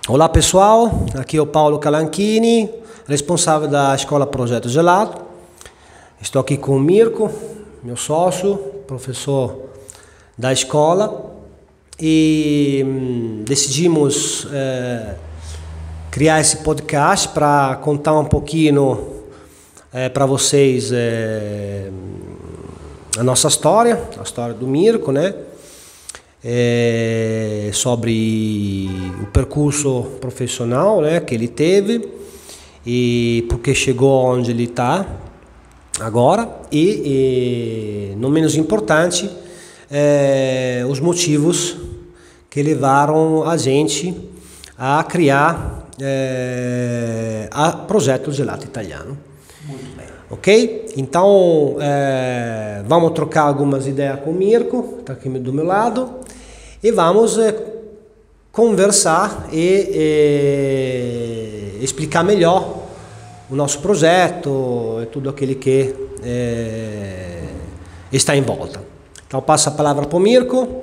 Olá pessoal, aqui é o Paulo Calanchini, responsável da Escola Projeto Gelato. Estou aqui com o Mirko, meu sócio, professor da escola, e decidimos criar esse podcast para contar um pouquinho para vocês a nossa história, a história do Mirko, né? Sobre o percurso profissional, né, que ele teve e porque chegou onde ele está agora e não menos importante, os motivos que levaram a gente a criar a Projeto Gelato Italiano. Muito bem. Ok? Então vamos trocar algumas ideias com o Mirko, está aqui do meu lado, e vamos conversar e explicar melhor o nosso projeto e tudo aquilo que está em volta. Então passo a palavra para o Mirko.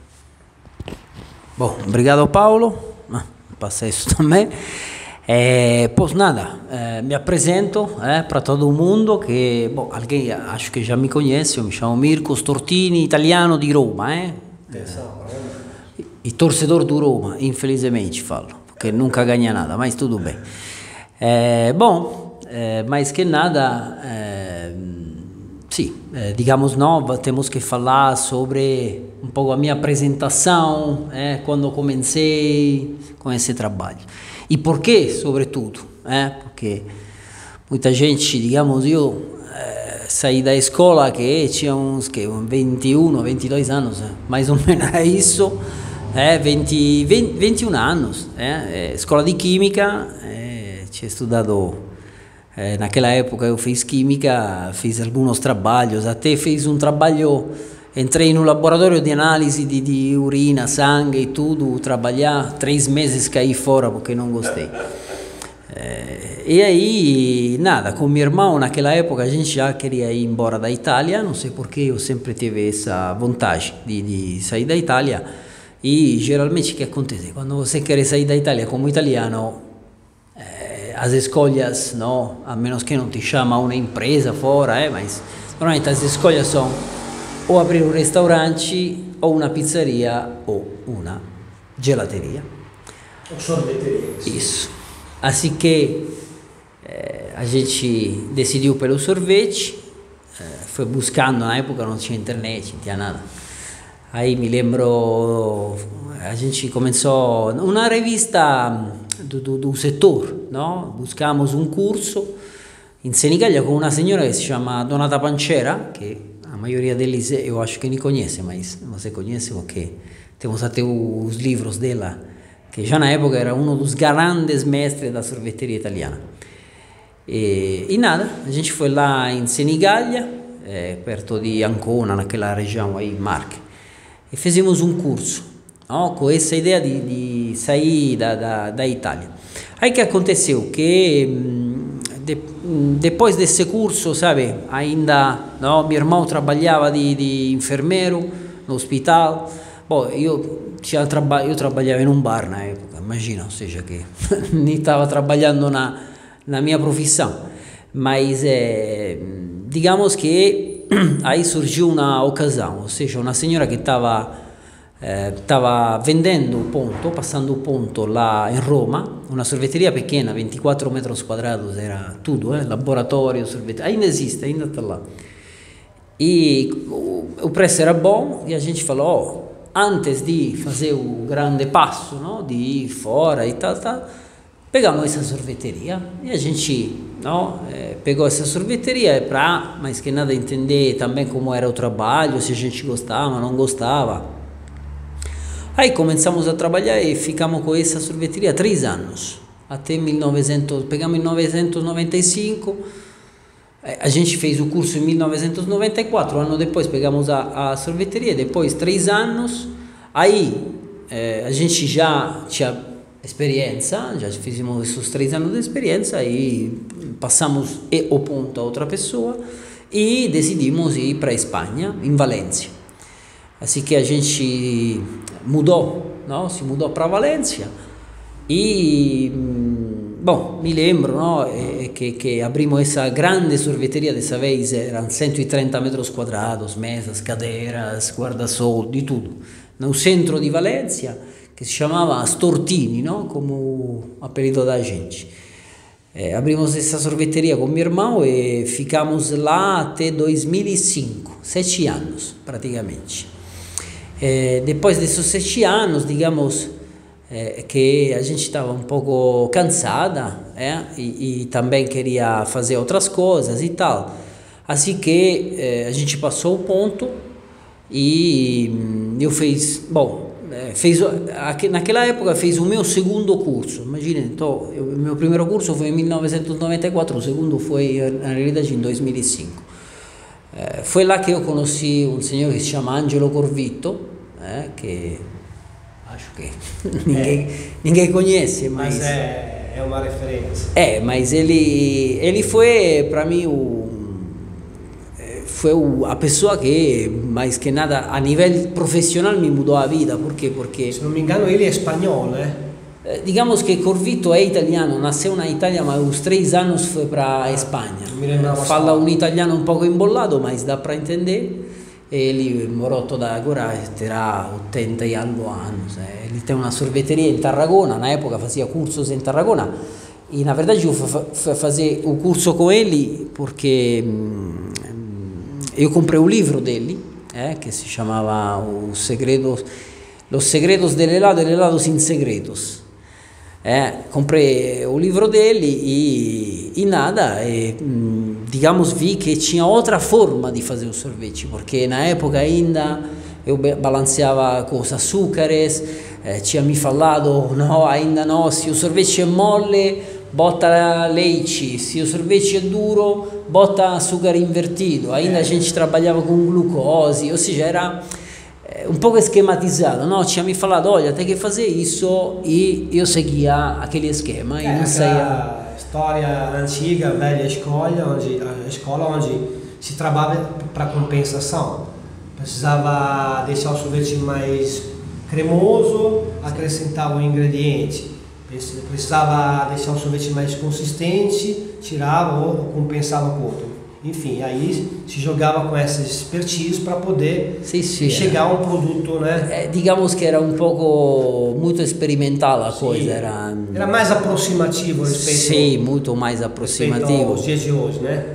Bom, obrigado Paulo, passa isso também. Pois nada, me apresento para todo mundo que, bom, alguém acho que já me conhece, eu me chamo Mirko Stortini, italiano di Roma, e torcedor do Roma, infelizmente falo, porque nunca ganha nada, mas tudo bem. Bom, mais que nada, sim, digamos, temos que falar sobre um pouco a minha apresentação, quando comecei com esse trabalho. E por quê, sobretudo? Porque muita gente, digamos, eu saí da escola que tinha uns 21, 22 anos, mais ou menos é isso, 21 anos, escola de química, tinha estudado, naquela época eu fiz química, fiz alguns trabalhos, até fiz um trabalho, entrei no laboratório de análise de urina, sangue e tudo, trabalhar, 3 meses caí fora porque não gostei. E aí, nada, com meu irmão naquela época a gente já queria ir embora da Itália, não sei porque eu sempre tive essa vontade de sair da Itália. E geralmente o que acontece? Quando você quer sair da Itália como italiano, as escolhas, não, a menos que não te chama uma empresa fora, mas normalmente as escolhas são ou abrir um restaurante, ou uma pizzeria, ou uma gelateria. Ou sorveteria. Isso. Assim que a gente decidiu pelo sorvete, foi buscando, na época não tinha internet, não tinha nada. Aí me lembro, a gente começou uma revista do setor, no? Buscamos um curso in Senigallia com uma senhora que se chama Donata Pancera, que a maioria deles eu acho que nem conhece, mas você conhece porque temos até os livros dela, que já na época era um dos grandes mestres da sorveteria italiana. E nada, a gente foi lá em Senigallia, perto di Ancona, naquela região aí, Marche, e fizemos um curso, no? Com essa ideia de sair da Itália. Aí que aconteceu? Que depois desse curso, sabe, ainda, no, meu irmão trabalhava de enfermeiro no hospital. Bom, eu trabalhava em um bar na época, imagina, ou seja, que nem estava trabalhando na minha profissão. Mas, digamos que aí surgiu uma ocasião, ou seja, uma senhora que estava vendendo o ponto, passando o ponto lá em Roma, uma sorveteria pequena, 24 metros quadrados, era tudo, laboratório, sorveteria, ainda existe, ainda está lá. E o preço era bom e a gente falou, antes de fazer o grande passo, no, de ir fora e tal, pegamos essa sorveteria e a gente, no, pegou essa sorveteria para, mais que nada, entender também como era o trabalho, se a gente gostava, não gostava. Aí começamos a trabalhar e ficamos com essa sorveteria 3 anos, até 1900, pegamos em 1995, a gente fez o curso em 1994, um ano depois pegamos a sorveteria, depois 3 anos, aí a gente já tinha experiência, já fizemos esses 3 anos de experiência e passamos o ponto a outra pessoa e decidimos ir para a Espanha, em Valência. Assim que a gente mudou, não? Se mudou para Valência E, bom, me lembro, no, que abrimos essa grande sorveteria dessa vez, eram 130 metros quadrados, mesas, cadeiras, guarda-sol, de tudo, no centro de Valência, que se chamava Stortini, no? Como o apelido da gente. Abrimos essa sorveteria com meu irmão e ficamos lá até 2005, 7 anos praticamente. Depois desses 7 anos, digamos, que a gente estava um pouco cansada e também queria fazer outras coisas e tal. Assim que a gente passou o ponto e eu fiz, bom, naquela época fiz o meu segundo curso. Imagina, então, o meu primeiro curso foi em 1994, o segundo foi na realidade em 2005. Foi lá que eu conheci um senhor que se chama Angelo Corvitto, que acho que ninguém conhece, mas é uma referência. Mas ele foi para mim a pessoa que mais que nada a nível profissional me mudou a vida. Porque se non mi engano ele è spagnolo, digamos que Corvitto é italiano, nasceu na Itália, mas aos 3 anos foi para a Espanha. Fala um italiano um pouco embolado, mas dá para entender. Ele morou toda agora, terá 80 e algo anos. Ele tem uma sorveteria em Tarragona, na época fazia cursos em Tarragona. E na verdade eu fui fazer o curso com ele porque eu comprei o livro dele, que se chamava Los Segredos del Helado e Helado Sin Segredos. Comprei o livro dele e nada, digamos, vi que tinha outra forma de fazer o sorvete, porque na época ainda eu balanceava com os açúcares, tinha me falado, no, ainda não, se o sorvete é mole, bota leite, se o sorvete é duro, bota açúcar invertido, ainda a gente trabalhava com glucose, ou seja, era um pouco esquematizado, no? Tinha me falado, olha, tem que fazer isso, e eu seguia aquele esquema e não saía. Storia antiga, velha escola, onde se trabalha para compensação. Precisava deixar o sorvete mais cremoso, acrescentava um ingrediente. Precisava deixar o sorvete mais consistente, tirava ou compensava com outro. Enfim, aí se jogava com essa expertise para poder chegar a um produto, né? Digamos que era um pouco muito experimental a coisa. Era mais aproximativo respeito. Sim, muito mais aproximativo. Aos dias de hoje, né?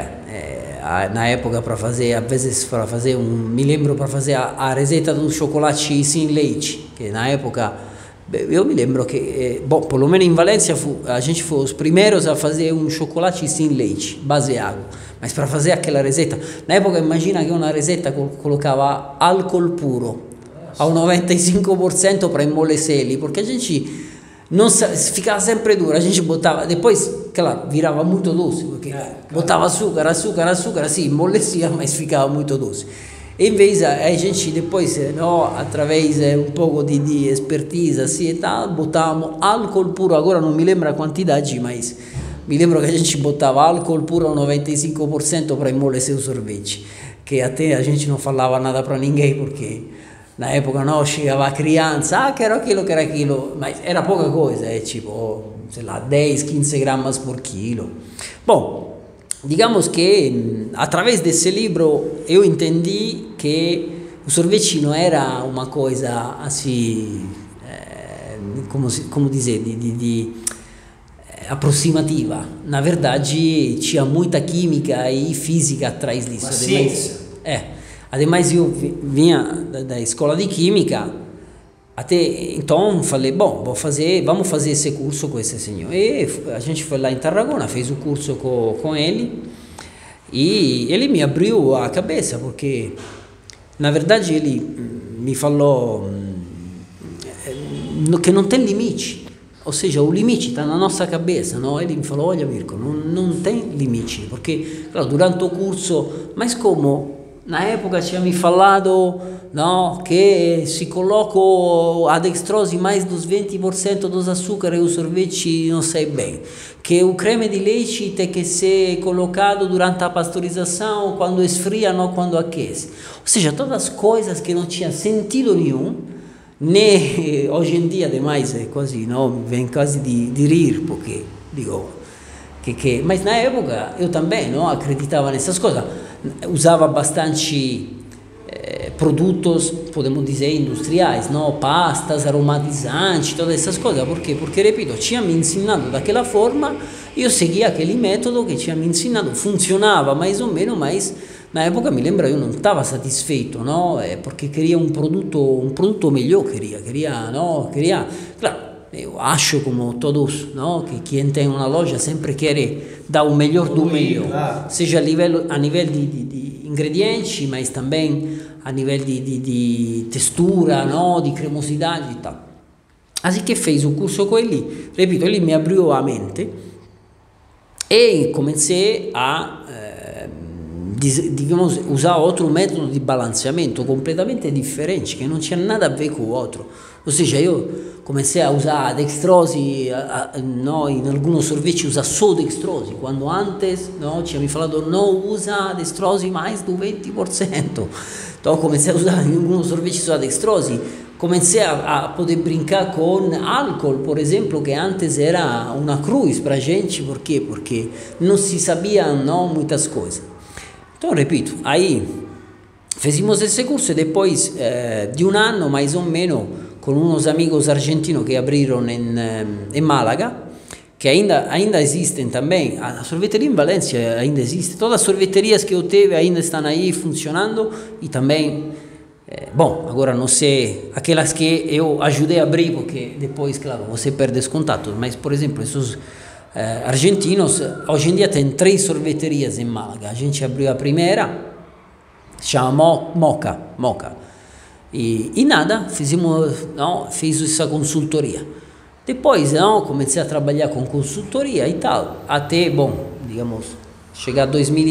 Na época para fazer, às vezes me lembro para fazer a receita de um chocolate sem leite, que na época eu me lembro que, bom, pelo menos em Valência a gente foi os primeiros a fazer um chocolate sem leite, baseado. Mas para fazer aquela receita, na época imagina que uma receita colocava álcool puro ao 95% para amolecer ele, porque a gente não ficava sempre duro, a gente botava, depois, claro, virava muito doce, porque botava açúcar, assim, amolecia, mas ficava muito doce. E invece a gente depois, através um pouco de expertise assim e tal, botávamos álcool puro, agora não me lembro a quantidade, mas mi lembro che a gente botava álcool puro ao 95% para amolecer o sorvete, que até a gente não falava nada para ninguém, porque na época não chegava a criança, quero aquilo, mas era pouca coisa, tipo, sei lá, 10, 15 gramas por quilo. Bom, digamos que através desse livro eu entendi que o sorvete não era uma coisa assim, como dizer, aproximativa. Na verdade, tinha muita química e física atrás disso. Ademais, eu vinha da escola de química, até então falei, bom, vamos fazer esse curso com esse senhor. E a gente foi lá em Tarragona, fez o curso com ele, e ele me abriu a cabeça, porque, na verdade, ele me falou que não tem limite. Ou seja, o limite está na nossa cabeça, não? Ele me falou, olha Mirko, não tem limite, porque, claro, durante o curso, mas como na época tinha me falado, não, que se coloca a dextrose mais dos 20% dos açúcares e o sorvete não sai bem, que o creme de leite tem que ser colocado durante a pasteurização, quando esfria, não quando aquece. Ou seja, todas as coisas que não tinham sentido nenhum, né hoje em dia, demais, é quase, no, mi viene quasi di rir, perché dico mas na época eu também, no, acreditava nessas coisas, usava bastante produtos, podemos dizer, industriais, no, pastas, aromatizantes, todas essas coisas, por quê? Porque, repito, tinha me ensinado daquela forma, io seguia aquele método che tinha me ensinado, funzionava mais ou menos, mas na época me lembro eu não estava satisfeito, no? Porque queria um produto melhor, queria, no? Claro, eu acho como todos, no? Que quem tem uma loja sempre quer dar o melhor do melhor, seja a nível de ingredienti, mas também a nível de textura, no? Di cremosidade e tal. Assim que fez o curso com ele, repito, ele me abriu a mente e comecei a digamos, usar outro método di balanceamento completamente differente, che non tinha nada a ver com o outro. Ou seja, eu comecei a usar a dextrose, no, in alcuni sorveti usa só dextrose, quando antes, no, tinha me falado não usa a dextrose mais do 20%. Então comecei a usar in alguns sorveti só a dextrose, comecei a poder brincar com álcool, por exemplo, que antes era uma cruz para a gente, por quê? Porque não se sabiam, no, muitas coisas. Então, repito, aí fizemos esse curso e depois de um ano, mais ou menos, com uns amigos argentinos que abriram em Málaga, que ainda existem também, a sorveteria em Valência ainda existe, todas as sorveterias que eu tive ainda estão aí funcionando e também, bom, agora não sei, aquelas que eu ajudei a abrir, porque depois, claro, você perde os contatos, mas, por exemplo, esses argentinos, hoje em dia tem 3 sorveterias em Málaga, a gente abriu a primeira, se chama Moca, e nada, fiz essa consultoria. Depois, comecei a trabalhar com consultoria e tal, até, bom, digamos, chegar a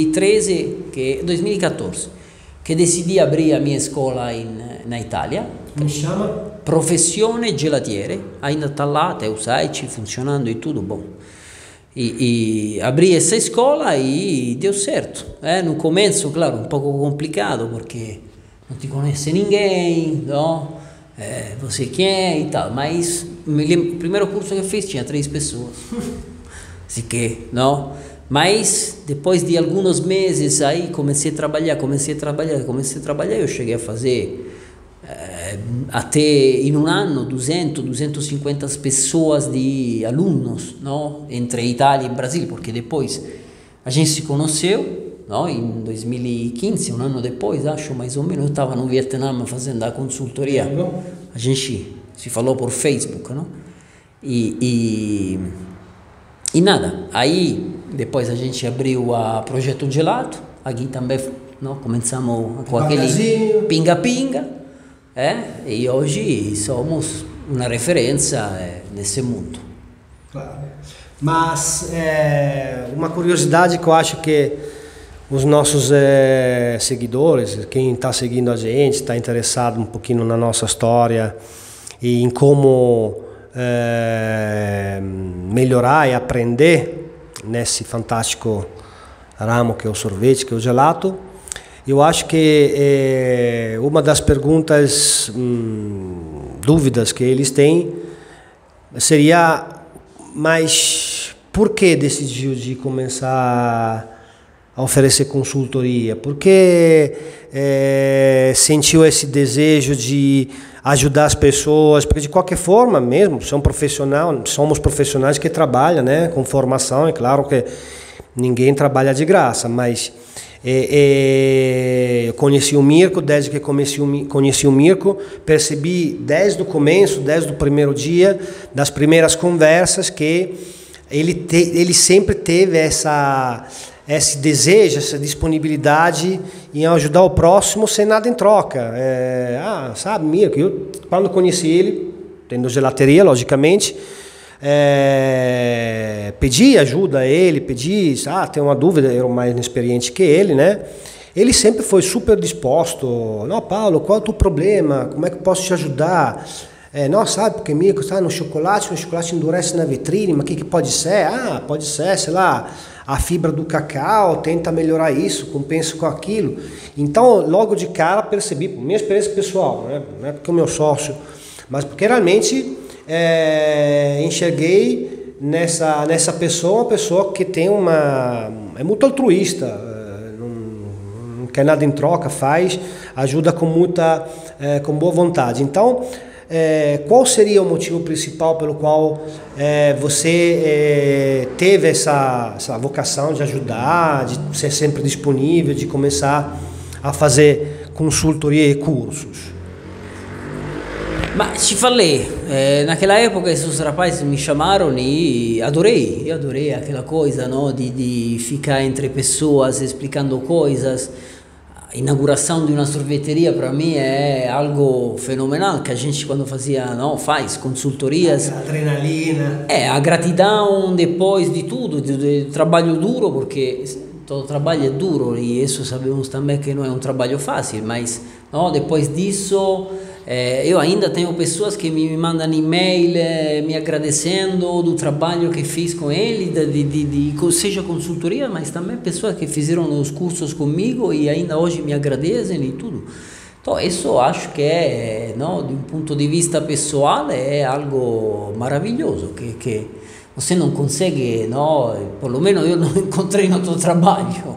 2014, che decidi abrir a minha escola na Itália. Come si chiama? Professione Gelatiere, ainda está lá, tem o site funcionando e tudo bom. E abri essa escola e deu certo. No começo, claro, um pouco complicado, porque não te conhece ninguém, não? Você quem é e tal, mas o primeiro curso que eu fiz tinha 3 pessoas. Assim que, não? Mas depois de alguns meses aí comecei a trabalhar, eu cheguei a fazer até em um ano 250 pessoas de alunos, não? Entre Itália e Brasil, porque depois a gente se conheceu, não? Em 2015, um ano depois, acho mais ou menos, eu estava no Vietnã fazendo a consultoria, a gente se falou por Facebook, não? E nada, aí depois a gente abriu a Projeto Gelato, aqui também, não? Começamos com aquele pinga-pinga, e hoje somos uma referência nesse mundo. Claro. Mas uma curiosidade que eu acho que os nossos seguidores, quem está seguindo a gente, está interessado um pouquinho na nossa história e em como melhorar e aprender nesse fantástico ramo que é o sorvete, que é o gelato. Eu acho que uma das perguntas, dúvidas que eles têm seria, mas por que decidiu de começar a oferecer consultoria? Por que sentiu esse desejo de ajudar as pessoas? Porque de qualquer forma mesmo, somos profissionais que trabalham, né, com formação, é claro que ninguém trabalha de graça, mas eu conheci o Mirko, desde que conheci o Mirko, percebi desde o começo, desde o primeiro dia, das primeiras conversas, que ele sempre teve esse desejo, essa disponibilidade em ajudar o próximo sem nada em troca. Sabe, Mirko, eu quando conheci ele, tendo gelateria, logicamente, pedi ajuda a ele, tem uma dúvida, eu era mais inexperiente que ele, né? Ele sempre foi super disposto. Não, Paulo, qual é o teu problema? Como é que eu posso te ajudar? Não, sabe, porque Mirko está no chocolate endurece na vitrine, mas o que pode ser? Pode ser, sei lá, a fibra do cacau, tenta melhorar isso, compensa com aquilo. Então, logo de cara, percebi, minha experiência pessoal, né? Não é porque o meu sócio mas porque realmente enxerguei nessa pessoa uma pessoa que tem é muito altruísta, não quer nada em troca, ajuda com boa vontade. Então, qual seria o motivo principal pelo qual você teve essa vocação de ajudar, de ser sempre disponível, de começar a fazer consultoria e cursos? Ma ci falei, naquela época esses rapazes me chamaram e adorei, eu adorei aquela coisa, no? de ficar entre pessoas explicando coisas. A inauguração de uma sorveteria para mim é algo fenomenal, que a gente quando faz consultorias. A adrenalina. A gratidão depois de tudo, do trabalho duro, porque todo trabalho é duro e isso sabemos também que não é um trabalho fácil, mas depois disso... eu ainda tenho pessoas que me mandam e-mail me agradecendo do trabalho que fiz com ele, seja consultoria, mas também pessoas que fizeram os cursos comigo e ainda hoje me agradecem e tudo. Então, isso eu acho que de um ponto de vista pessoal, é algo maravilhoso, que você não consegue, pelo menos eu não encontrei no outro trabalho.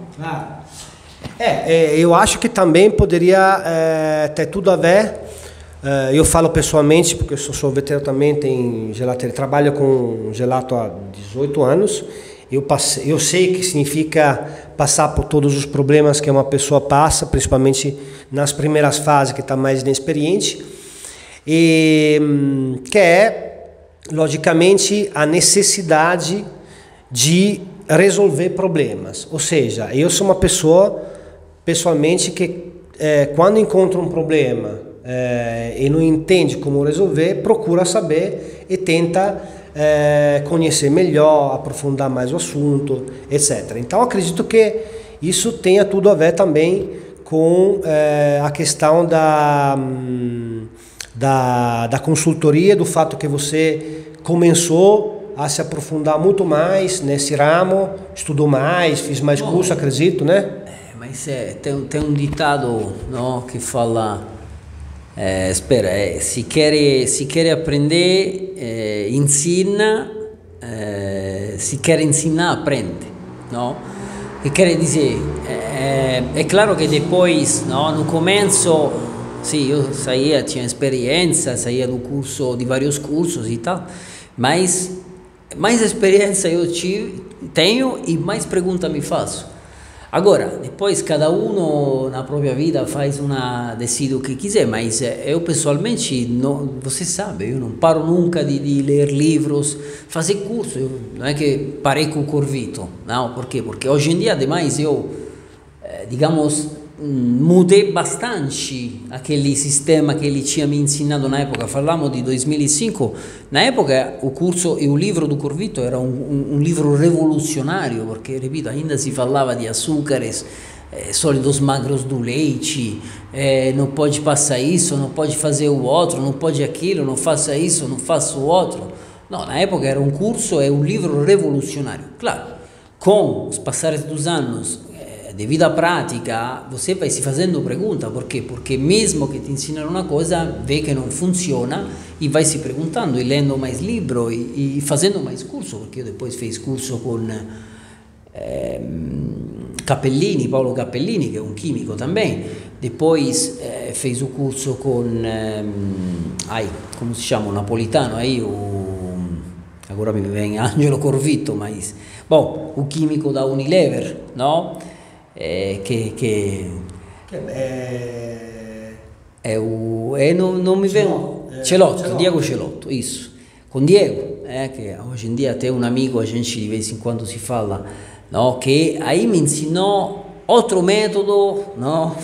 Eu acho que também poderia ter tudo a ver. Eu falo pessoalmente, porque eu sou sorveteiro também, tem gelateria, trabalho com gelato há 18 anos. Eu sei que significa passar por todos os problemas que uma pessoa passa, principalmente nas primeiras fases, que está mais inexperiente, e que logicamente, a necessidade de resolver problemas. Ou seja, eu sou uma pessoa, pessoalmente, que quando encontra um problema e não entende como resolver, procura saber e tenta conhecer melhor, aprofundar mais o assunto, etc. Então, acredito que isso tenha tudo a ver também com a questão da consultoria, do fato que você começou a se aprofundar muito mais nesse ramo, estudou mais, fiz mais curso, acredito, né? Mas tem um ditado, que fala... se quer aprender, ensina, se quer ensinar, aprende, que quer dizer, é claro que depois, no começo, sim, eu tinha experiência, saía do curso, de vários cursos e tal, mas mais experiência eu tenho e mais perguntas me faço. Agora, depois cada um na própria vida decide o que quiser, mas eu pessoalmente, você sabe, eu não paro nunca de ler livros, fazer curso, não é que parei com o Corvito, não, por quê? Porque hoje em dia, ademais, eu, mudei bastante aquele sistema que ele tinha me ensinado na época. Falamos de 2005, na época o curso e o livro do Corvito era um livro revolucionário, porque, repito, ainda se falava de açúcares, sólidos magros do leite, não pode passar isso, não pode fazer o outro, não pode aquilo, não faça isso, não faça o outro. Não, na época era um curso e um livro revolucionário. Claro, com os passares dos anos, devido à prática, você vai se fazendo pergunta, por quê? Porque mesmo que te ensinam uma coisa, vê que não funciona e vai se perguntando e lendo mais livro e fazendo mais curso, porque eu depois fiz curso com Cappellini, Paolo Cappellini, che è un chimico também, depois fez o curso con, come si chiama, napolitano, agora mi viene Angelo Corvito, mas, bom, o químico da Unilever, no? Non mi vem, Celotto, Diego Celotto, isso, com Diego, que hoje em dia até um amigo, a gente de vez em quando se fala, no? Que aí me ensinou outro método, no?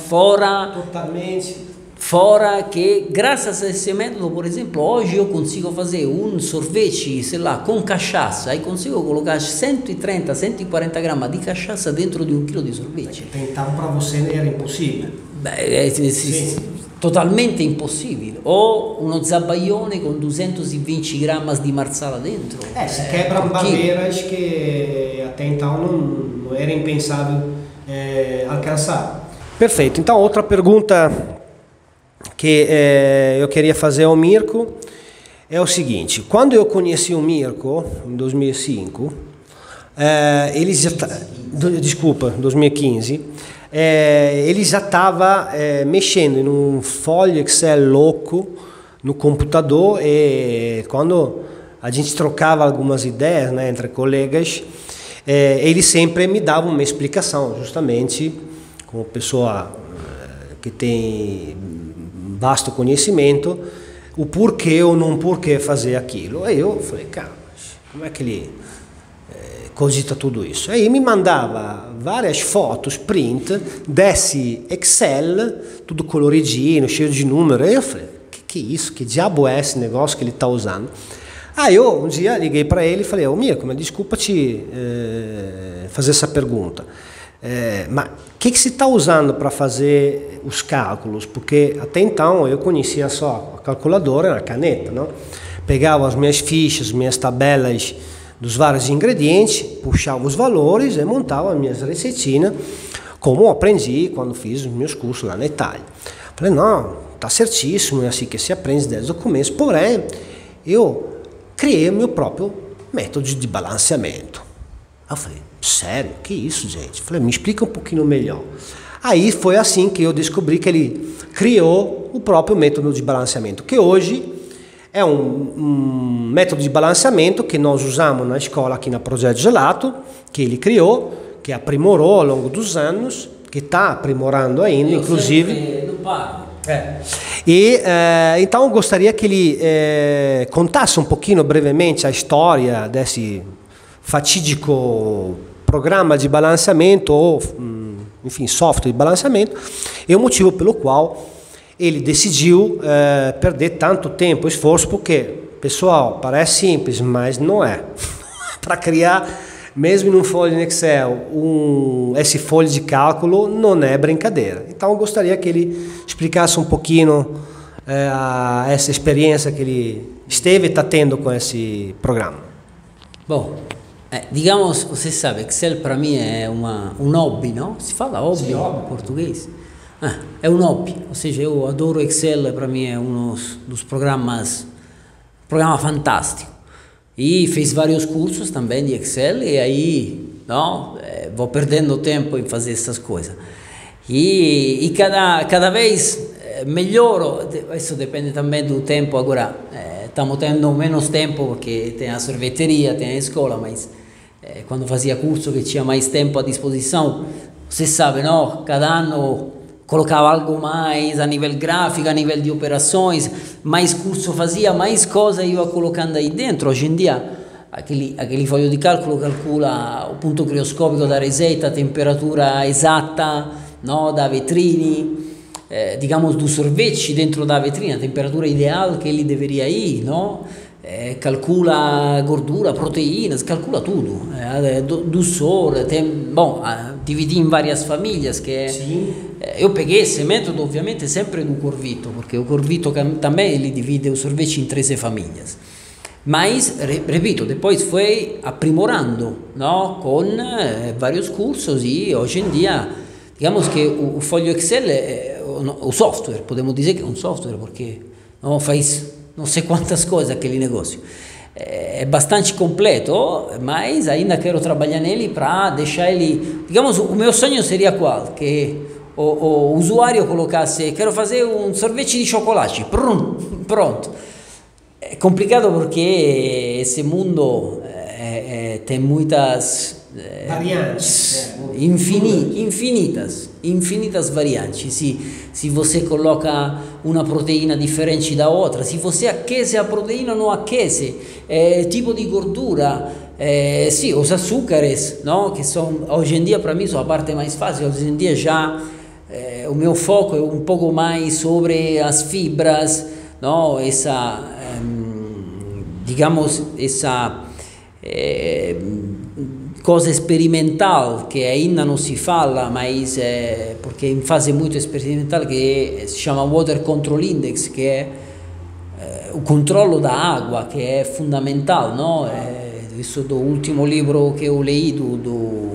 Fora que, graças a esse método, por exemplo, hoje eu consigo fazer um sorvete, sei lá, com cachaça, aí consigo colocar 130, 140 gramas di cachaça dentro di 1 chilo di sorvete. Então, para você era impossível? Totalmente impossibile. O uno zabaione con 220 grammas di marsala dentro. Si quebram barreiras que até então não era impensável alcançar. Perfeito. Então, outra pergunta que eu queria fazer ao Mirko é o seguinte: quando eu conheci o Mirko, em 2005, ele já desculpa, 2015, ele já estava mexendo em um folha Excel louco no computador, e quando a gente trocava algumas ideias, né, entre colegas, ele sempre me dava uma explicação, justamente como pessoa que tem vasto conhecimento, o porquê ou não porquê fazer aquilo. Aí eu falei, cara, como é que ele cogita tudo isso? Aí me mandava várias fotos, print, desse Excel, tudo coloridinho, cheio de números. Aí eu falei, que é isso? Que diabo é esse negócio que ele está usando? Aí eu um dia liguei para ele e falei, Mirko, mas desculpa te fazer essa pergunta. Mas o que você está usando para fazer os cálculos? Porque até então eu conhecia só a calculadora e a caneta, não? Pegava as minhas fichas, minhas tabelas dos vários ingredientes, puxava os valores e montava as minhas receitinhas, como eu aprendi quando fiz os meus cursos lá na Itália. Falei, não, está certíssimo, é assim que se aprende desde o começo, porém eu criei o meu próprio método de balanceamento. Aí eu falei, sério? Que isso, gente? Eu falei, me explica um pouquinho melhor. Aí foi assim que eu descobri que ele criou o próprio método de balanceamento, que hoje é um método de balanceamento que nós usamos na escola aqui na Projeto Gelato, que ele criou, que aprimorou ao longo dos anos, que está aprimorando ainda, inclusive. Não para. E então eu gostaria que ele contasse um pouquinho brevemente a história desse fatídico programa de balanceamento ou, enfim, software de balanceamento e o motivo pelo qual ele decidiu perder tanto tempo e esforço, porque, pessoal, parece simples, mas não é. Para criar, mesmo num folha no Excel, esse folha de cálculo não é brincadeira. Então eu gostaria que ele explicasse um pouquinho essa experiência que ele esteve e está tendo com esse programa. Bom, digamos, você sabe, Excel para mim é um hobby, não? Se fala hobby em português? É um hobby, ou seja, eu adoro Excel, para mim é um dos programas fantástico. E fiz vários cursos também de Excel e aí vou perdendo tempo em fazer essas coisas. E cada vez melhoro, isso depende também do tempo. Agora estamos tendo menos tempo porque tem a sorveteria, tem a escola, mas quando fazia curso que tinha mais tempo à disposição, você sabe, não? Cada ano colocava algo mais a nível gráfico, a nível de operações, mais curso fazia, mais coisa ia colocando aí dentro. Hoje em dia, aquele foglio di calcolo calcula o punto crioscopico da receita, a temperatura esatta, no, da vetrini, digamos do sorvete dentro da vetrina, a temperatura ideal que ele deveria ir, no? Calcula gordura, proteínas, calcula tudo, do soro, dividi em várias famílias, que eu peguei esse método ovviamente sempre do Corvito, porque o Corvito também ele divide o sorvete em 13 famílias, mas, repito, depois foi aprimorando, no? Com vários cursos e hoje em dia, digamos que o foglio Excel o software, podemos dizer que é um software, porque faz não sei quantas coisas aquele negócio. É bastante completo, mas ainda quero trabalhar nele para deixar ele... Digamos, o meu sonho seria qual? Que o usuário colocasse, quero fazer um sorvete de chocolate, pronto. É complicado porque esse mundo tem muitas... variantes. Infinitas variantes. Se você coloca uma proteína diferente da outra, se você aquece a proteína ou não aquece, tipo de gordura, os açúcares, não? Que são, hoje em dia para mim são a parte mais fácil. Hoje em dia já o meu foco é um pouco mais sobre as fibras, não? Digamos, essa coisa experimental que ainda não se fala, mas porque em fase muito experimental, que se chama Water Control Index, que é o controllo da água, que é fundamental, no? Isso do último livro que eu li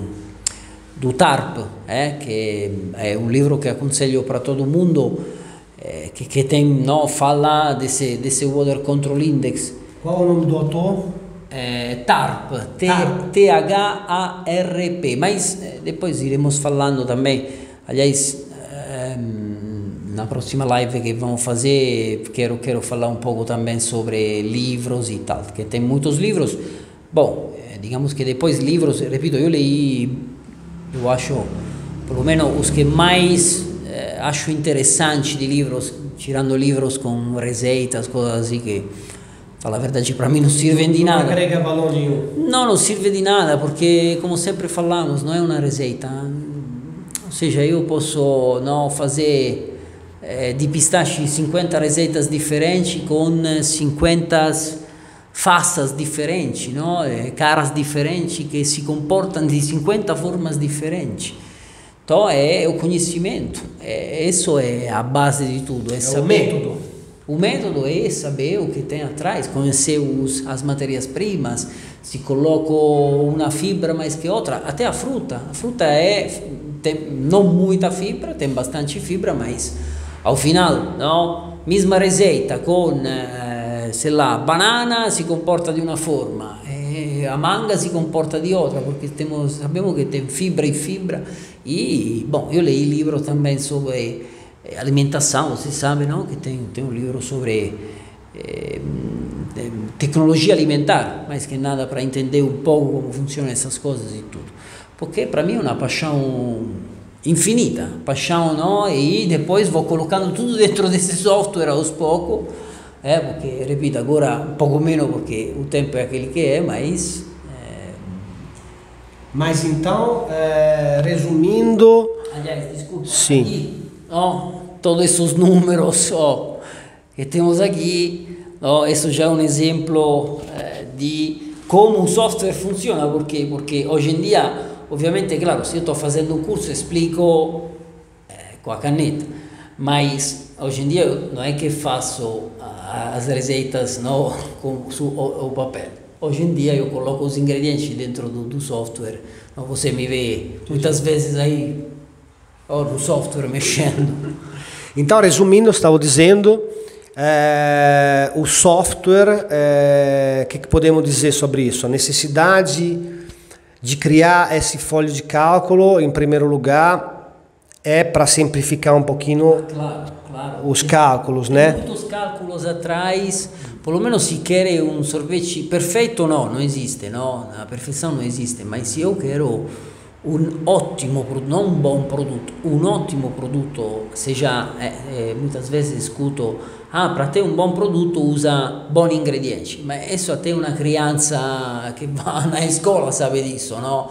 do TARP, que é um livro que aconselho para todo mundo, que tem, não, fala desse Water Control Index. Qual é o nome do autor? TARP, T-H-A-R-P, mas depois iremos falando também, aliás, na próxima live que vamos fazer, quero falar um pouco também sobre livros e tal, que tem muitos livros. Bom, digamos que depois livros, repito, eu li, eu acho, pelo menos os que mais acho interessantes de livros, tirando livros com receitas, coisas assim que, fala a verdade, para mim não servem de nada. Não agrega valor nenhum. Não serve de nada, porque, como sempre falamos, não é uma receita. Ou seja, eu posso não fazer de pistache 50 receitas diferentes com 50 faces diferentes, não? Caras diferentes que se comportam de 50 formas diferentes. Então é o conhecimento, isso é a base de tudo, é saber. O método. O método é saber o que tem atrás, conhecer as matérias-primas, se colocou uma fibra mais que outra, até a fruta. A fruta tem não muita fibra, tem bastante fibra, mas ao final, não, mesma receita com, sei lá, banana si comporta di una forma, a manga si comporta di outra, perché sappiamo che tem fibra e fibra. E, bom, eu li livro também sobre alimentação, você sabe, não? Que tem um livro sobre tecnologia alimentar, mas que nada para entender um pouco como funcionam essas coisas e tudo. Porque para mim é uma paixão infinita, paixão, não? E depois vou colocando tudo dentro desse software aos poucos, porque, repito, agora um pouco menos porque o tempo é aquele que é, mas... Mas então, resumindo... Aliás, desculpa, sim. Aqui, todos esses números que temos aqui, isso já é um exemplo de como o software funciona, porque hoje em dia, ovviamente, claro, se eu estou fazendo um curso, explico com a caneta, mas hoje em dia não é que faço as receitas o papel. Hoje em dia eu coloco os ingredientes dentro do software. Você me vê muitas vezes aí no software mexendo. Então, resumindo, stavo dizendo, o software, que podemos dizer sobre isso? A necessidade de criar esse folha de cálculo, em primeiro lugar, é para simplificar um pouquinho os cálculos, né? Tem muitos cálculos atrás, pelo menos se quer um sorvete perfeito, não existe, não? A perfeição não existe, mas se eu quero un ottimo prodotto, non un buon prodotto, un ottimo prodotto, seja, muitas vezes escuto, para ter um bom produto usa buoni ingredienti, ma isso até uma criança que vai na escola sabe disso, no?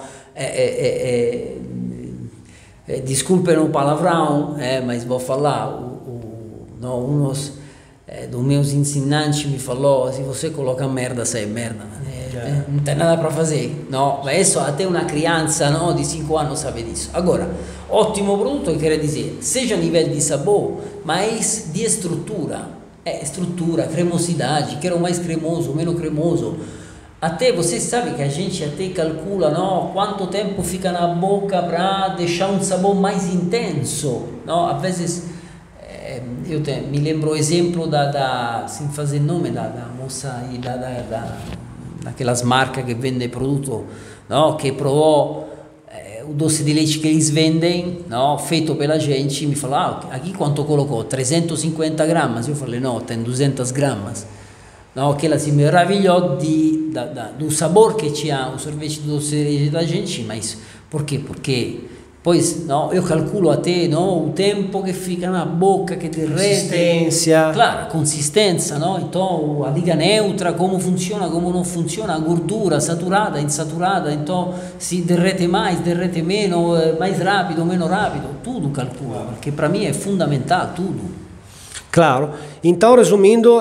Desculpem o palavrão, mas vou falar, uns dos meus ensinantes me falou, se você coloca merda, sai merda, não tem nada para fazer, no? Mas isso até uma criança, no, di 5 anni sabe disso. Agora, ottimo prodotto quer dizer, seja a nível de sabor, mas de estrutura, estrutura, cremosidade, quero mais cremoso, menos cremoso. Até você sabe que a gente até calcula, no, quanto tempo fica na boca para deixar um sabor mais intenso, no? Às vezes eu me lembro o exemplo sem fazer nome, da moça aí, daquelas marcas que vendem produto, no? Que provou o doce de leite que eles vendem, no? Feito pela gente, me falou, aqui quanto colocou? 350 gramas, eu falei, no, tem 200 gramas. No, que ela se meravigliò do sabor que tinha o sorvete do doce de leite da gente, mas por quê? Porque pois, no, eu calculo até, no, o tempo que fica na boca, que derrete. Consistência. Claro, consistência, no? Então, a liga neutra, como funciona, como não funciona, a gordura saturada, insaturada, então, se derrete mais, derrete menos, mais rápido, menos rápido, tudo calcula, porque para mim é fundamental, tudo. Claro. Então, resumindo,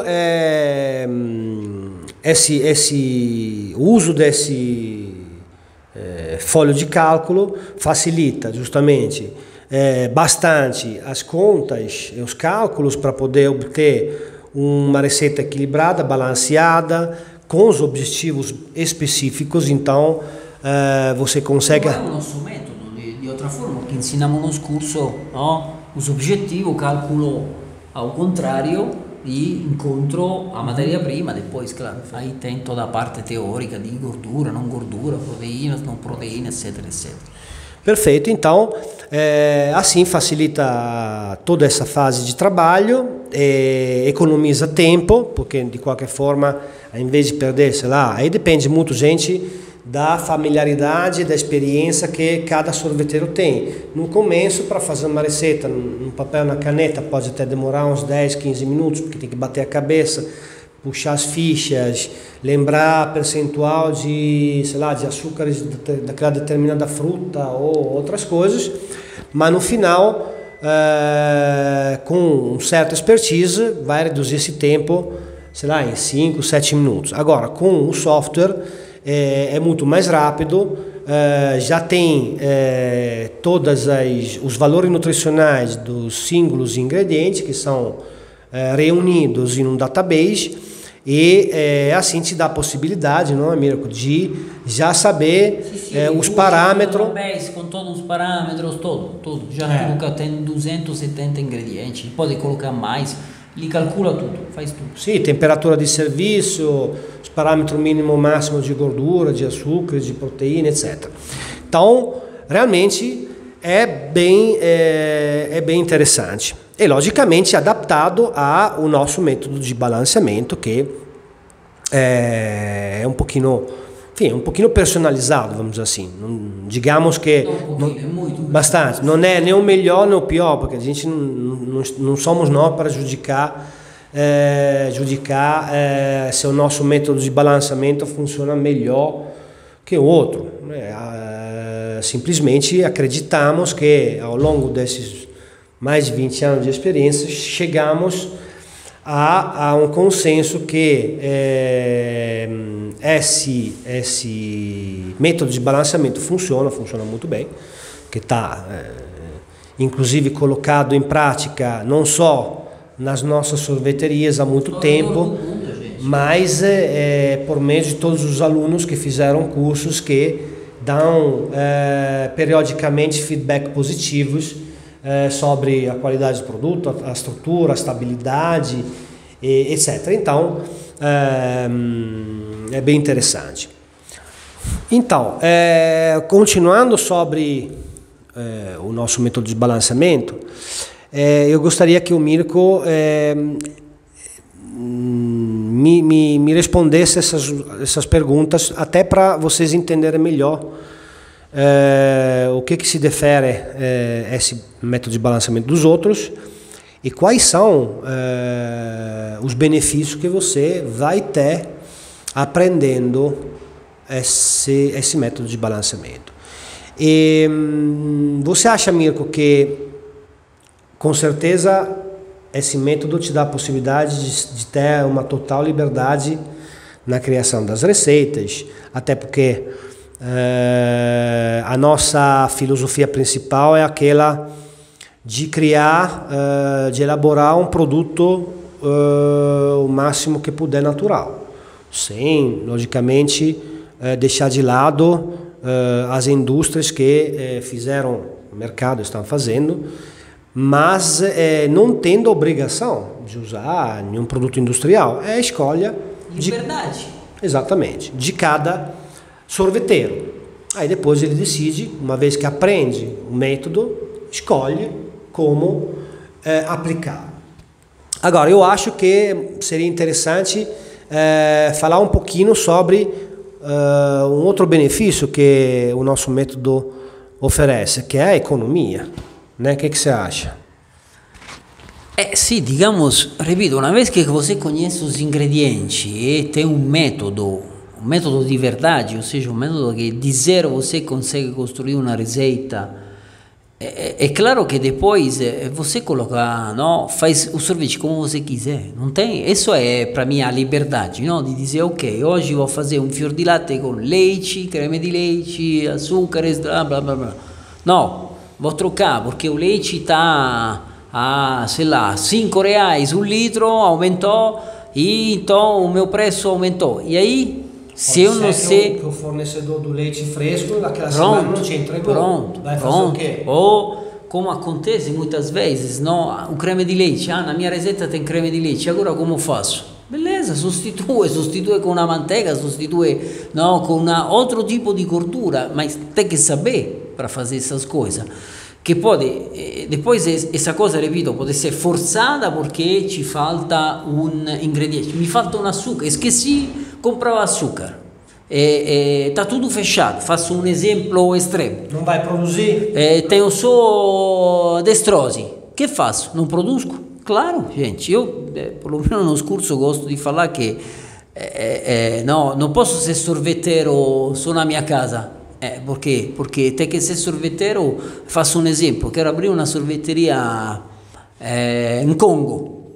esse uso desse folha de cálculo facilita justamente bastante as contas e os cálculos para poder obter uma receita equilibrada, balanceada, com os objetivos específicos. Então, você consegue... Não é o nosso método, de outra forma, que ensinamos nos cursos, no? Os objetivos, o cálculo Ao contrário, e encontro a matéria-prima, depois, claro, aí tem toda a parte teórica de gordura, não gordura, proteínas, não proteínas, etc, etc. Perfeito, então assim facilita toda essa fase de trabalho, economiza tempo, porque de qualquer forma, ao invés de perder, sei lá, aí depende muito, gente, da familiaridade, da experiência que cada sorveteiro tem. No começo, para fazer uma receita no papel, na caneta, pode até demorar uns 10, 15 minutos, porque tem que bater a cabeça, puxar as fichas, lembrar percentual de, sei lá, de açúcares daquela determinada fruta ou outras coisas, mas no final, com um certa expertise, vai reduzir esse tempo, sei lá, em 5, 7 minutos. Agora, com o software, é muito mais rápido, já tem todos os valores nutricionais dos símbolos e ingredientes que são reunidos em um database, e assim te dá a possibilidade, não é, Mirko, de já saber os parâmetros. Com todos os parâmetros, tudo. Já tudo que tem 270 ingredientes, pode colocar mais, ele calcula tudo, faz tudo. Sim, temperatura de serviço, os parâmetros mínimo máximo de gordura, de açúcar, de proteína, etc. Então, realmente é bem interessante. E logicamente adaptado ao nosso método de balanceamento, que é um pouquinho personalizado, vamos dizer assim. Digamos que bastante. Não é nem o melhor nem o pior, porque a gente não somos nós para judicar se o nosso método de balanceamento funciona melhor que o outro. Simplesmente acreditamos que ao longo desses mais de 20 anos de experiência, chegamos a um consenso que esse método de balanceamento funciona muito bem, que está inclusive colocado em prática não só nas nossas sorveterias há muito tempo, mas por meio de todos os alunos que fizeram cursos que dão periodicamente feedback positivos sobre a qualidade do produto, a estrutura, a estabilidade, etc. Então, é bem interessante. Então, continuando sobre o nosso método de balanceamento, eu gostaria que o Mirko me respondesse essas perguntas, até para vocês entenderem melhor o que se difere esse método de balanceamento dos outros e quais são os benefícios que você vai ter aprendendo esse método de balanceamento. E você acha, Mirko, que com certeza esse método te dá a possibilidade de ter uma total liberdade na criação das receitas, até porque a nossa filosofia principal é aquela de criar, de elaborar um produto o máximo que puder natural, sem, logicamente, deixar de lado as indústrias que fizeram o mercado, estão fazendo, mas não tendo obrigação de usar nenhum produto industrial. É a escolha liberdade. Exatamente, de cada sorveteiro. Aí depois ele decide, uma vez que aprende o método, escolhe como aplicar. Agora, eu acho que seria interessante falar um pouquinho sobre um outro benefício que o nosso método oferece, que é a economia. Né? O que você acha? Sì, digamos, repito, una vez que você conhece os ingredientes e tem um método de verdade, ou seja, um método que de zero você consegue construir uma receita, é claro que depois você coloca, no, faz o sorvete como você quiser, não tem? Isso é para mim a liberdade, no? De dizer, ok, hoje vou fazer um fior di latte com leite, creme di leite, açúcares, blá blá blá blá. Não, vou trocar, porque o leite está a, sei lá, 5 reais um litro, aumentou, e então o meu preço aumentou. E aí, se eu não sei... que o fornecedor do leite fresco, naquela semana não te entregou. Pronto, vai fazer o quê? Ou como acontece muitas vezes, no? O creme di leite, na minha receita tem creme di leite, agora como faço? Beleza, sostitui com uma manteiga, sostitui, no? Com outro tipo de gordura, mas tem que saber para fazer essas coisas. Que pode, depois essa coisa, repito, pode ser forzada porque te falta um ingrediente. Mi falta um açúcar, esqueci, comprava açúcar. Está tudo fechado. Faço um exemplo extremo. Não vai produzir? Tenho só destrose. Que faço? Não produzo? Claro, gente. Eu, pelo menos nos cursos, gosto de falar que não posso ser sorveteiro só na minha casa. Por quê? Porque tem que ser sorveteiro. Faço um exemplo. Quero abrir uma sorveteria em Congo,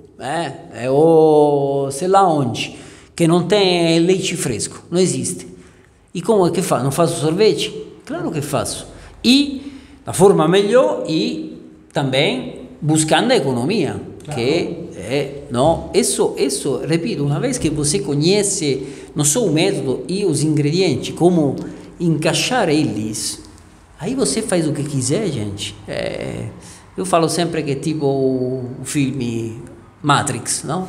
ou sei lá onde, que não tem leite fresco, não existe. E como é que faço? Não faço sorvete? Claro que faço. E da forma melhor e também buscando a economia, claro. Que não, isso, repito, uma vez que você conhece não só o método e os ingredientes, como encaixar eles, aí você faz o que quiser, gente. Eu falo sempre que é tipo o filme Matrix, não?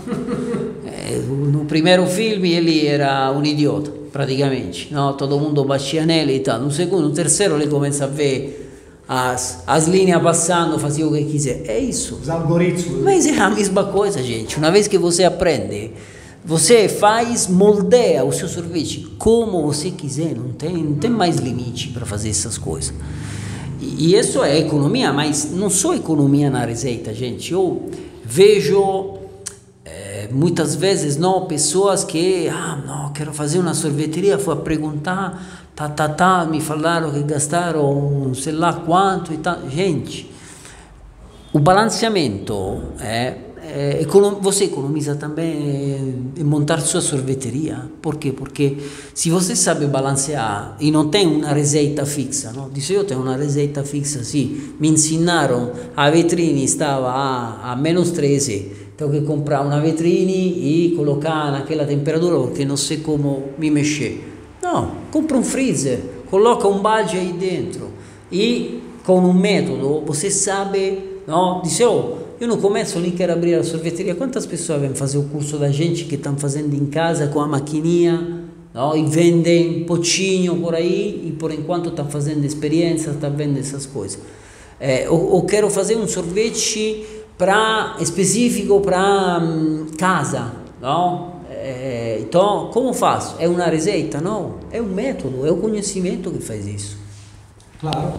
No primeiro filme ele era um idiota, praticamente, não? Todo mundo batia nele e tal. No segundo, no terceiro ele começa a ver as linhas passando, fazia o que quiser. É isso. Os algoritmos. Mas é a mesma coisa, gente. Uma vez que você aprende, você moldeia o seu sorvete como você quiser, não tem mais limite para fazer essas coisas. E isso é economia, mas não só economia na receita, gente. Eu vejo muitas vezes pessoas que, não, quero fazer uma sorveteria, fui a perguntar, me falaram que gastaram sei lá quanto e tal. Gente, o balanceamento você economiza também em montar sua sorveteria. Por quê? Porque se você sabe balancear e não tem uma receita fixa, não? Diz, eu tenho uma receita fixa, sim, me ensinaram, a vitrine estava a -13, tenho que comprar uma vitrine e colocar naquela temperatura porque não sei como me mexer. Não, compra um freezer, coloca um balde aí dentro e com um método você sabe, não? Diz, eu no começo nem quero abrir a sorveteria. Quantas pessoas vêm fazer o curso da gente que estão fazendo em casa com a maquininha, não? E vendem potinho por aí e por enquanto estão fazendo experiência, estão vendo essas coisas. Eu quero fazer um sorvete específico para casa, não? Então, como faço? É uma receita? Não, é um método, é o conhecimento que faz isso. Claro.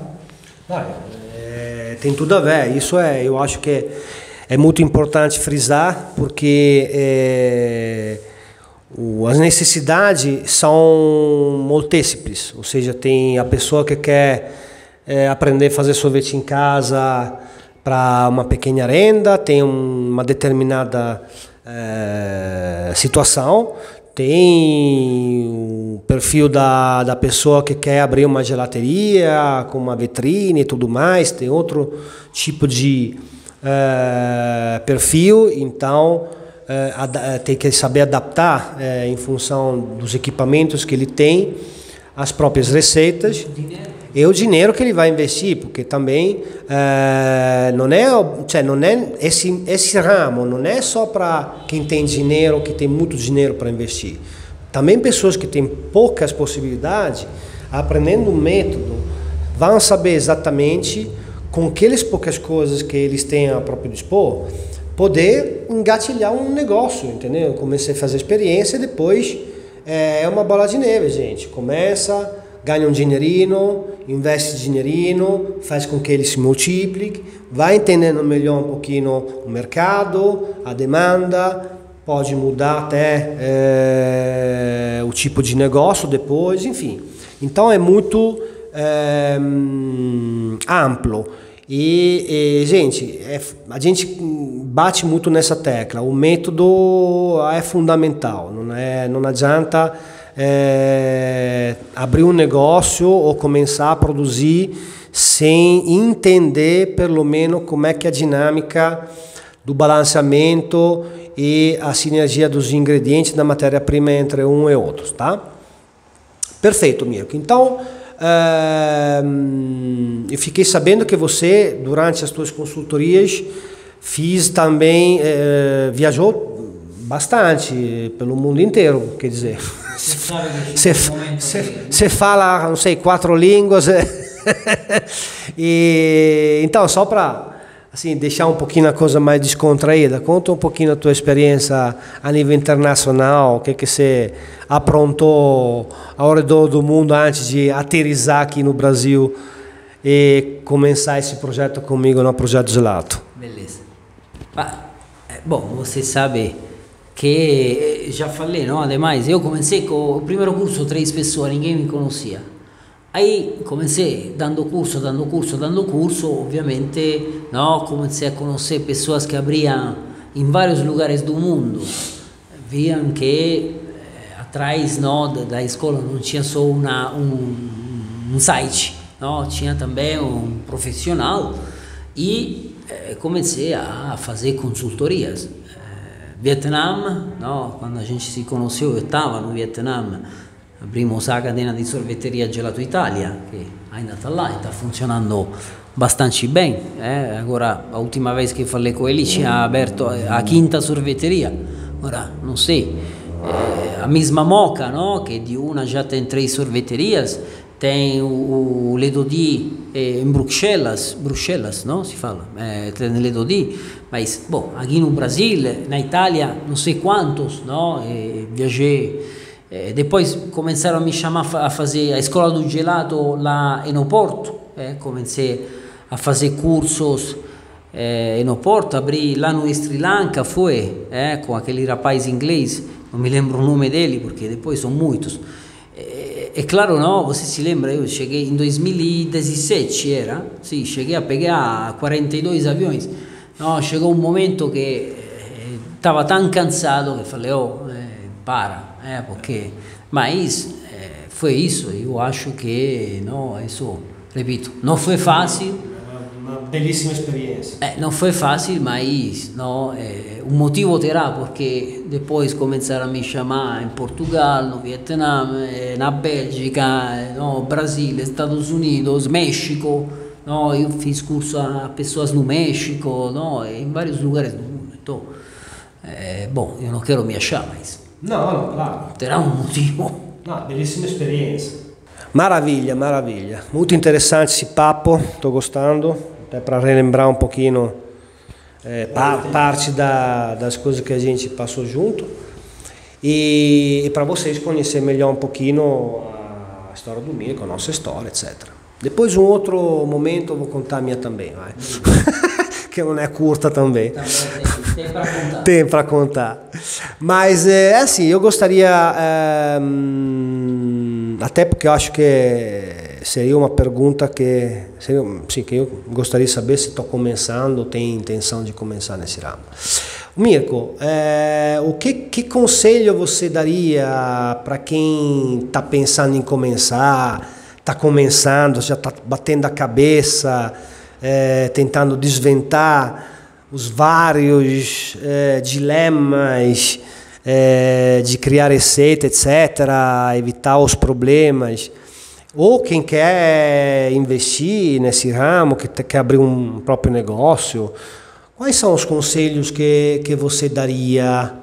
Tem tudo a ver. Isso eu acho que é muito importante frisar, porque as necessidades são múltiplas. Ou seja, tem a pessoa que quer aprender a fazer sorvete em casa para uma pequena renda, tem uma determinada situação. Tem o perfil da pessoa que quer abrir uma gelateria com uma vitrine e tudo mais, tem outro tipo de perfil, então tem que saber adaptar em função dos equipamentos que ele tem, as próprias receitas e o dinheiro que ele vai investir, porque também não é esse ramo não é só para quem tem dinheiro ou que tem muito dinheiro para investir. Também pessoas que têm poucas possibilidades, aprendendo um método, vão saber exatamente com aquelas poucas coisas que eles têm a próprio dispor, poder engatilhar um negócio, entendeu? Comecei a fazer experiência e depois é uma bola de neve, gente. Começa, ganha um dinheirinho, investe dinheirinho, faz com que ele se multiplique, vai entendendo melhor um pouquinho o mercado, a demanda, pode mudar até o tipo de negócio depois, enfim. Então é muito amplo. Gente, a gente bate muito nessa tecla. O método é fundamental. Não adianta abrir um negócio ou começar a produzir sem entender pelo menos como é que é a dinâmica do balanceamento e a sinergia dos ingredientes da matéria-prima entre um e outro, tá? Perfeito, Mirko. Então, eu fiquei sabendo que você, durante as suas consultorias, viajou bastante pelo mundo inteiro, quer dizer, você fala, não sei, 4 línguas, e então só para assim, deixar um pouquinho a coisa mais descontraída, conta um pouquinho a tua experiência a nível internacional, o que você aprontou ao redor do mundo antes de aterrissar aqui no Brasil e começar esse projeto comigo no Projeto Gelato. Beleza. Bom, você sabe que já falei, não? Ademais, eu comecei com o primeiro curso 3 pessoas, ninguém me conhecia. Aí comecei dando curso, obviamente, no? Comecei a conhecer pessoas que abriam em vários lugares do mundo. Viam que atrás, no, da escola não tinha só um site, no? Tinha também um profissional e comecei a fazer consultorias. Vietnã, no? Quando a gente se conheceu, eu estava no Vietnã. Abrimos a cadena di sorveteria Gelato Italia, che ainda está lá e está funzionando bastante bem. Agora, a última vez que falei com ele, tinha aberto a 5ª sorveteria. Ora, não sei, a mesma Moca, no? Que de uma já tem 3 sorveterias, tem o Ledodi em Bruxelas, não se fala, tem Ledodi, mas, bom, aqui no Brasil, na Itália, não sei quantos, no? Viajei. Depois começaram a me chamar a fazer a escola do gelato lá no Porto. Comecei a fazer cursos no Porto, abri lá no Sri Lanka, com aquele rapaz inglês, não me lembro o nome dele, porque depois são muitos. É claro, não, você se lembra, eu cheguei em 2017, Sim, cheguei a pegar 42 aviões. No, chegou um momento que estava tão cansado que falei, porque, mas foi isso, eu acho que, não, isso, repito, não foi fácil. Uma belíssima experiência. Não foi fácil, mas não, um motivo terá, porque depois começaram a me chamar em Portugal, no Vietnã, na Bélgica, no Brasil, Estados Unidos, México, no, eu fiz curso a pessoas no México, no, em vários lugares do mundo. Então, bom, eu não quero me achar, mas não, claro. Terá um motivo. No, bellissima esperienza. Maravilha, maravilha. Muito interessante esse papo, estou gostando, até para relembrar um pouquinho parte das coisas que a gente passou junto e para vocês conhecerem melhor um pouquinho a história do Mirko, a nossa história, etc. Depois, um outro momento, eu vou contar a minha também, vai. Que não é curta também. Tem para contar. Tem para contar. Mas assim, eu gostaria, até porque eu acho que seria uma pergunta que eu gostaria de saber se estou começando ou tenho intenção de começar nesse ramo. Mirko, que conselho você daria para quem está pensando em começar, está começando, já está batendo a cabeça, tentando desventar os vários dilemas de criar receita, etc., evitar os problemas, ou quem quer investir nesse ramo, que quer abrir um próprio negócio, quais são os conselhos que você daria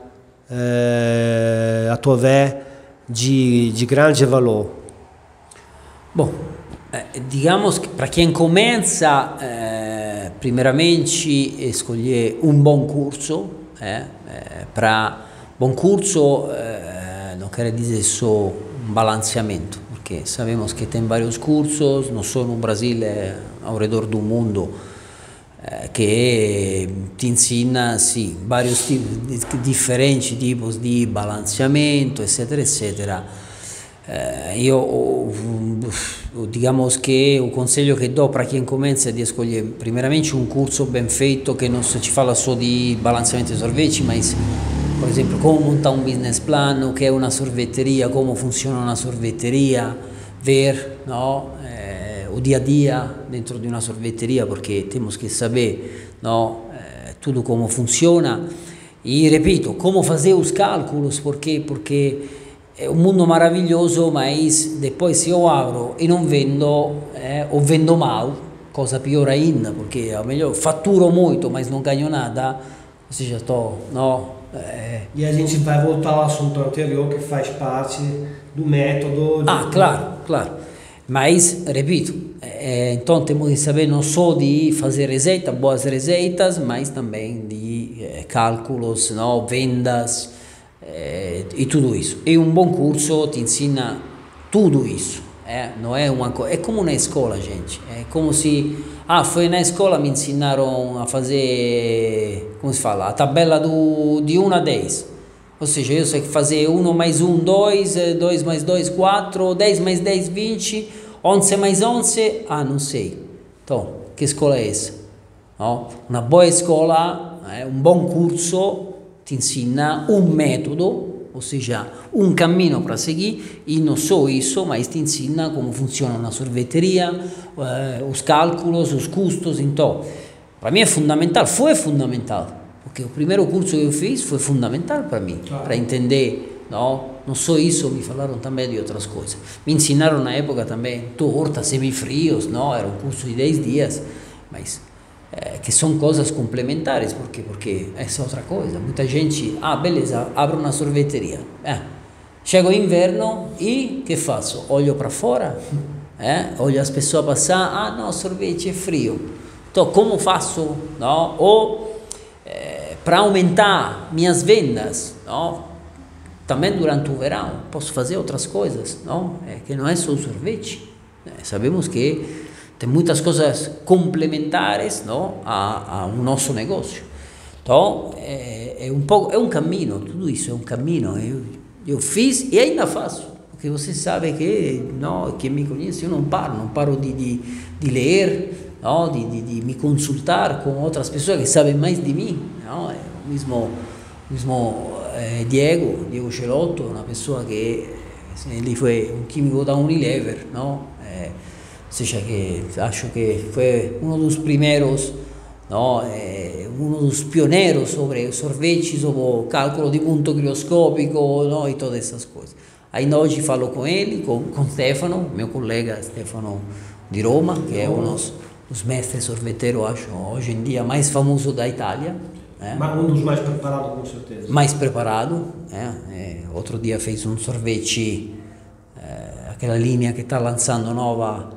a tua vez de grande valor? Bom, digamos que para quem começa, primeiramente escolher um bom curso. Para bom curso não quer dizer só um balanceamento, porque sabemos que tem vários cursos, não só no Brasil, ao redor do mundo, que te ensina vários diferentes tipos de balanceamento, etc, etc. Digamos que o conselho che do para quem começa é de escolher primeiramente um curso bem feito, que não se te fala só de balanceamento de sorvete, mas, por exemplo, como montar um business plan, o que é uma sorveteria, como funciona uma sorveteria, ver, no, o dia a dia dentro de uma sorveteria, porque temos que saber, no, tudo como funciona. E, repito, como fazer os cálculos, porque é um mundo maravilhoso, mas depois se eu abro e não vendo, ou vendo mal, cosa pior ainda, porque ao melhor faturo muito, mas não ganho nada, ou seja, estou, não... E a gente vai voltar ao assunto anterior, que faz parte do método. Claro. Mas, repito, então temos que saber não só de fazer receita, boas receitas, mas também de cálculos, não, vendas e tudo isso. E um bom curso te ensina tudo isso. Não é uma coisa, é como na escola, gente. É como se, foi na escola me ensinaram a fazer, como se fala, a tabela de 1 a 10. Ou seja, eu sei que fazer 1 mais 1, 2, 2 mais 2, 4, 10 mais 10, 20, 11 mais 11, não sei. Então, que escola é essa? No? Uma boa escola, um bom curso, ti ensina um método, ou seja, um cammino para seguir, e não só isso, mas ti ensina como funciona uma sorveteria, os cálculos, os custos. Então, para mim é fundamental, foi fundamental, porque o primeiro curso que eu fiz foi fundamental para mim, para entender, não só isso, me falaram também de outras coisas. Me ensinaram na época também torta, semifrios, era um curso de 10 dias, mas que são coisas complementares, porque essa é outra coisa. Muita gente, beleza, abro uma sorveteria, chega o inverno e que faço? Olho para fora, olho as pessoas passar, não, sorvete é frio, então como faço? Ou para aumentar minhas vendas, também durante o verão posso fazer outras coisas, que não é só o sorvete. Sabemos que tem muitas coisas complementares a um nosso negócio. Então, é um caminho, tudo isso é um caminho. Eu fiz e ainda faço, porque você sabe que, quem me conhece, eu não paro de ler, de me consultar com outras pessoas que sabem mais de mim. O mesmo Diego Gelotto, uma pessoa que ele foi um químico da Unilever, ou seja, que acho que foi um dos primeiros, um dos pioneiros sobre sorvete, sobre cálculo de ponto crioscópico, e todas essas coisas. Ainda hoje falo com ele, com Stefano, meu colega Stefano de Roma, que é um dos mestres sorveteiros, acho, hoje em dia mais famoso da Itália. Mas um dos mais preparados, com certeza. Mais preparado. Outro dia fez um sorvete, aquela linha que está lançando nova,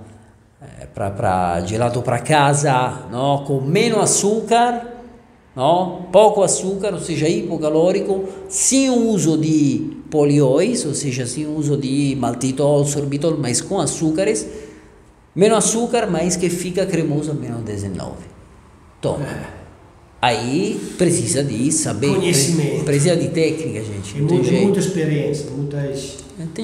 para gelato para casa, com menos açúcar, pouco açúcar, ou seja, hipocalórico, sem o uso de polióis, ou seja, sem o uso de maltitol, sorbitol, mas com açúcares, menos açúcar, mas que fica cremoso a menos 19. Então, aí precisa de saber, conhecimento, precisa de técnica, gente. Muita experiência, tem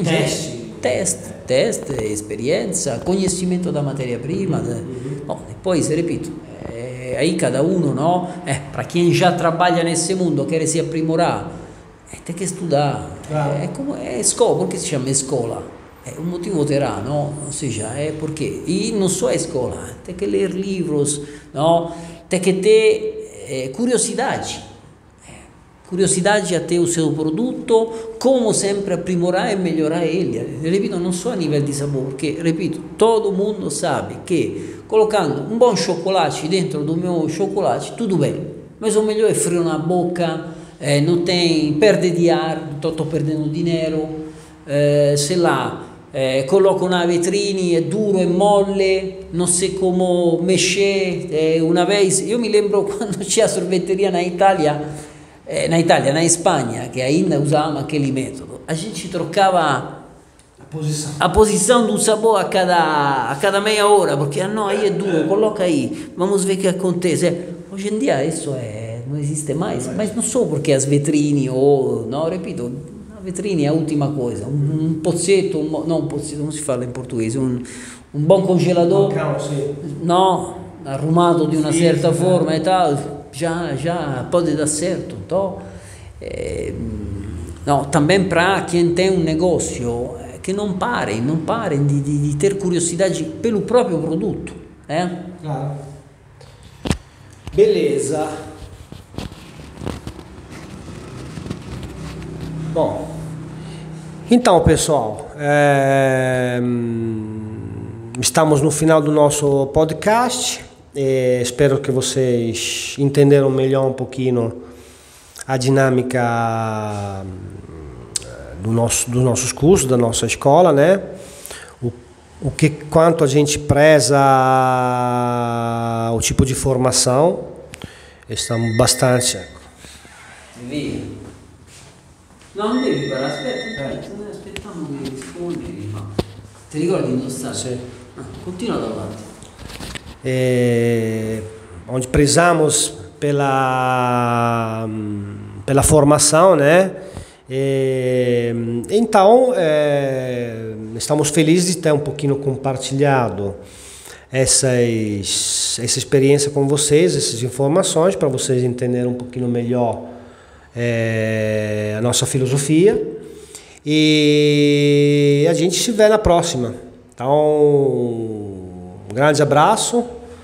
teste, experiência, conhecimento da matéria-prima. Bom, depois, repito, aí cada um, para quem já trabalha nesse mundo, quer se aprimorar, tem que estudar. Claro. É escola, por que se chama escola? Um motivo terá, ou seja, porque, e não só a escola, tem que ler livros, tem que ter curiosidade a ter o seu produto, como sempre aprimorar e melhorar ele. Repito, não só a nível de sabor, porque, repito, todo mundo sabe que colocando um bom chocolate dentro do meu chocolate, tudo bem, mas o melhor é frio na boca, não tem perde de ar, estou perdendo dinheiro, sei lá, coloco na vetrine, é duro, é molle, não sei como mexer. Uma vez, eu me lembro quando tinha sorveteria na Espanha, que ainda usávamos aquele método, a gente trocava a posição do sabor a cada meia hora, porque aí é duro, coloca aí, vamos ver o que acontece. Hoje em dia isso não existe mais, mas não só porque as vetrine, repito, a vetrine é a última coisa, um pozzetto, não pozzetto, não se fala em português, um bom congelador, arrumato de uma certa forma e tal, já pode dar certo. Então, também para quem tem um negócio, que não parem de ter curiosidade pelo próprio produto. Claro. Beleza. Bom, Então, pessoal, estamos no final do nosso podcast. Espero que vocês entenderam melhor um pouquinho a dinâmica dos nossos cursos, da nossa escola, né? Quanto a gente preza o tipo de formação. Estamos bastante. Via. No, non devi fare, aspettiamo che rispondi. Ti ricordi dove sta? Sì. Continua davanti. Onde prezamos pela formação, né? Então, estamos felizes de ter um pouquinho compartilhado essa experiência com vocês, essas informações, para vocês entenderem um pouquinho melhor a nossa filosofia. E a gente se vê na próxima. Então, um grande abraço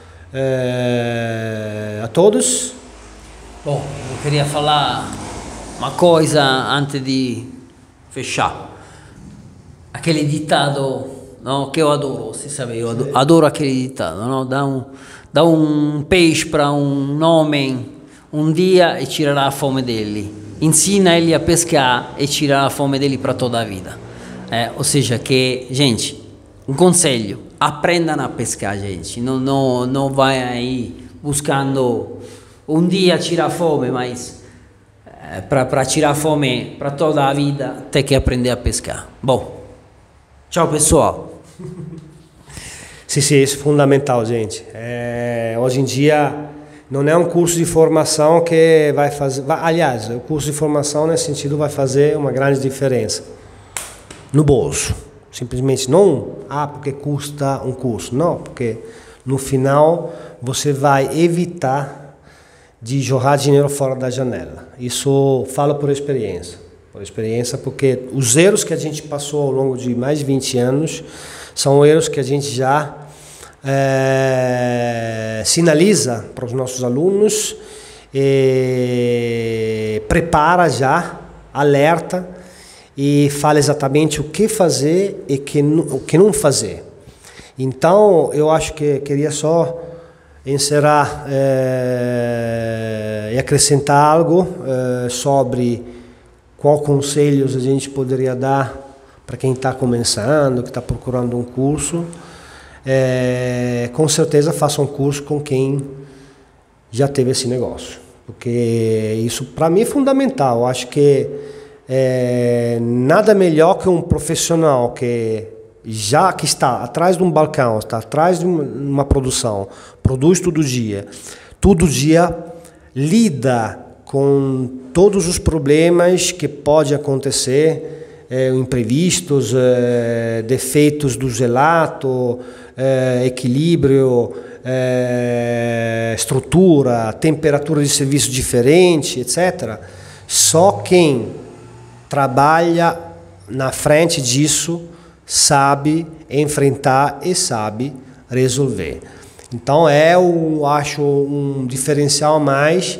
a todos. Bom, eu queria falar uma coisa antes de fechar. Aquele ditado, no, que eu adoro, você sabe, eu adoro aquele ditado, no? Dá um peixe para um homem um dia e tirará a fome dele. Ensina ele a pescar e tirará a fome dele para toda a vida. Ou seja, que, gente, um conselho, aprendam a pescar, gente. Não vai aí buscando um dia tirar fome, mas para tirar fome para toda a vida tem que aprender a pescar. Bom, tchau pessoal. Sim, isso é fundamental, gente. Hoje em dia não é um curso de formação que vai fazer... Aliás, o curso de formação nesse sentido vai fazer uma grande diferença no bolso. Simplesmente não, porque custa um curso. Não, porque no final você vai evitar de jogar dinheiro fora da janela. Isso falo por experiência. Porque os erros que a gente passou ao longo de mais de 20 anos são erros que a gente já sinaliza para os nossos alunos, prepara já, alerta e fala exatamente o que fazer e o que não fazer. Então, eu acho que queria só encerrar e acrescentar algo sobre qual conselhos a gente poderia dar para quem está começando, que está procurando um curso. Com certeza faça um curso com quem já teve esse negócio, porque isso para mim é fundamental. Eu acho que nada melhor que um profissional que está atrás de um balcão, está atrás de uma produção, produz todo dia lida com todos os problemas que podem acontecer, imprevistos, defeitos do gelato, equilíbrio, estrutura, temperatura de serviço diferente, etc. Só quem trabalha na frente disso sabe enfrentar e sabe resolver. Então eu acho um diferencial mais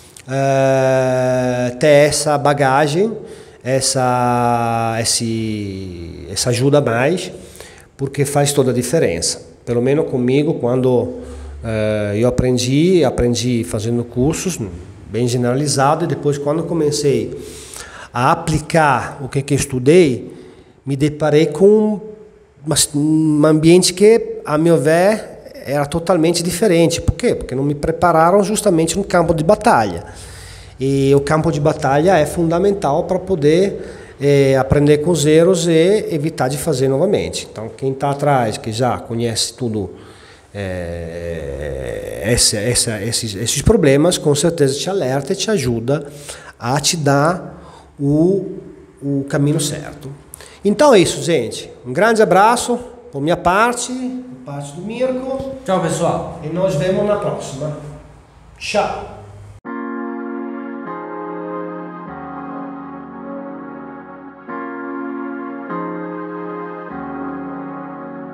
ter essa bagagem, essa ajuda a mais, porque faz toda a diferença. Pelo menos comigo, quando eu aprendi fazendo cursos bem generalizado, e depois quando comecei a aplicar o que estudei, me deparei com um ambiente que, a meu ver, era totalmente diferente. Por quê? Porque não me prepararam justamente no campo de batalha. E o campo de batalha é fundamental para poder aprender com os erros e evitar de fazer novamente. Então, quem está atrás, que já conhece tudo, esses problemas, com certeza te alerta e te ajuda a te dar o caminho certo. Então é isso, gente. Um grande abraço por minha parte, por parte do Mirko. Tchau, pessoal. E nós vemos na próxima. Tchau.